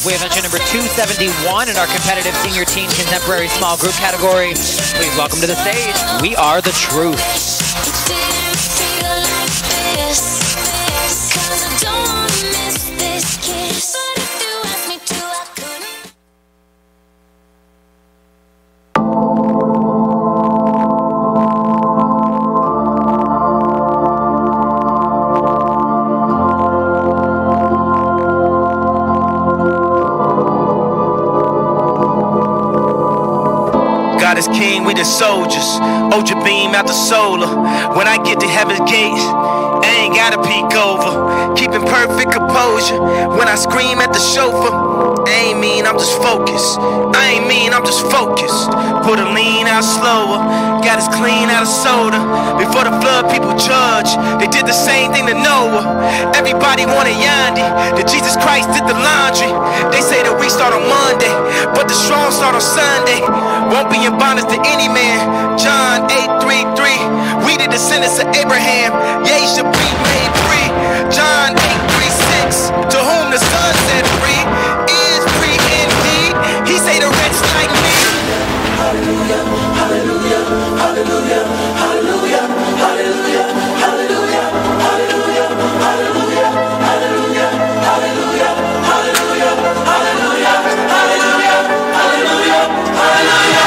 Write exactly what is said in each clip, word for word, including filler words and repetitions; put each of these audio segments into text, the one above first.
We have entry number two seventy-one in our competitive senior teen contemporary small group category. Please welcome to the stage, We Are the Truth. God is king, we the soldiers. Ultra beam out the solar. When I get to heaven's gates, I ain't gotta peek over. Keeping perfect composure. When I scream at the chauffeur, I ain't mean, I'm just focused. I ain't mean, I'm just focused. Put a lean out slower. Got us clean out of soda. Before the flood, people judge. They did the same thing to Noah. Everybody wanted Yandi. That Jesus Christ did the laundry. They say that we start on Monday, but the strong start on Sunday. Won't be in bondage to any man. John eight three three. We the descendants of Abraham. Yea, should be made free. John eight three six. To whom the Son set free is free indeed. He say the rich like me. Hallelujah, hallelujah, hallelujah, hallelujah, hallelujah, hallelujah, hallelujah, hallelujah, hallelujah, hallelujah, hallelujah, hallelujah, hallelujah, hallelujah, hallelujah.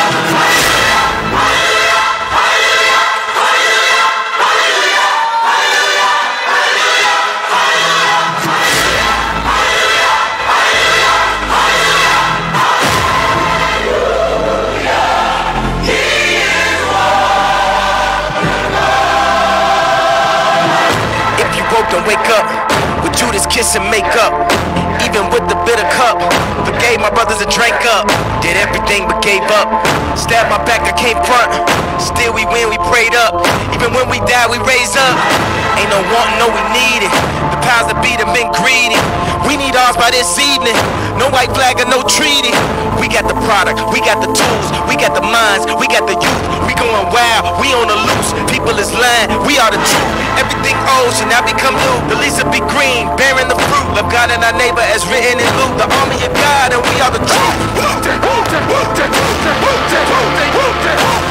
Don't wake up with Judas kiss and make up. Even with the bitter cup, forgave my brothers to drink up. Did everything but gave up. Stabbed my back, I came front. Still we win, we prayed up. Even when we die, we raise up. Ain't no wanting, no we need it. The powers that be, them been greedy. We need ours by this evening. No white flag or no treaty. We got the product, we got the tools, we got the minds, we got the youth. We going wild, we on the loose. People is lying, we are the truth. Everything old should now become new. The leaves will be green, bearing the fruit. Love God and our neighbor as written in Luke. The army of God and we are the truth.